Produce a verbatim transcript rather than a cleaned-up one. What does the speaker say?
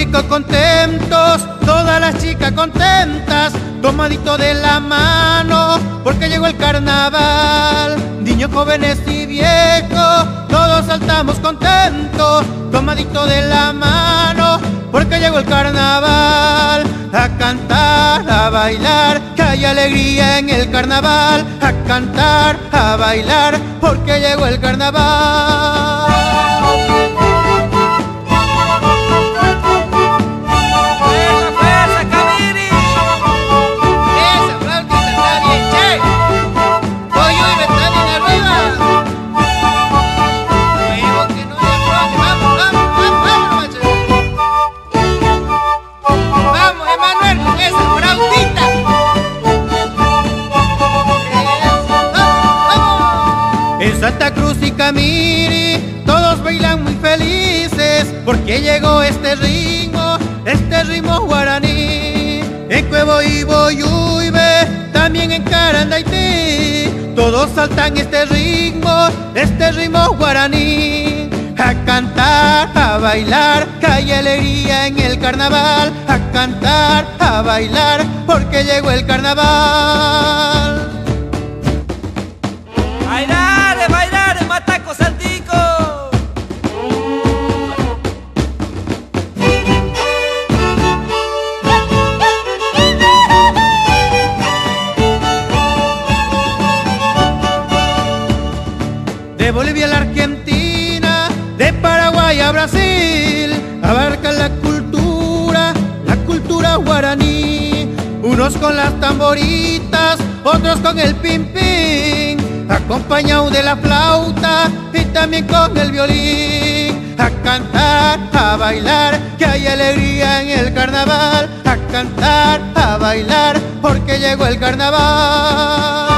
chicos contentos, todas las chicas contentas, tomadito de la mano, porque llegó el carnaval. Niños, jóvenes y viejos, todos saltamos contentos, tomadito de la mano, porque llegó el carnaval. A cantar, a bailar, que hay alegría en el carnaval. A cantar, a bailar, porque llegó el carnaval. En Santa Cruz y Camiri todos bailan muy felices, porque llegó este ritmo, este ritmo guaraní. En Cuevo y Boyuibe, también en Carandaití, todos saltan este ritmo, este ritmo guaraní. A cantar, a bailar, que hay alegría en el carnaval. A cantar, a bailar, porque llegó el carnaval. ¡Bailar, bailar, mataco saltico! De Bolivia a la Argentina, de Paraguay a Brasil, abarca la cultura, la cultura guaraní. Unos con las tamboritas, otros con el pim-pim, acompañado de la flauta y también con el violín. A cantar, a bailar, que hay alegría en el carnaval. A cantar, a bailar, porque llegó el carnaval.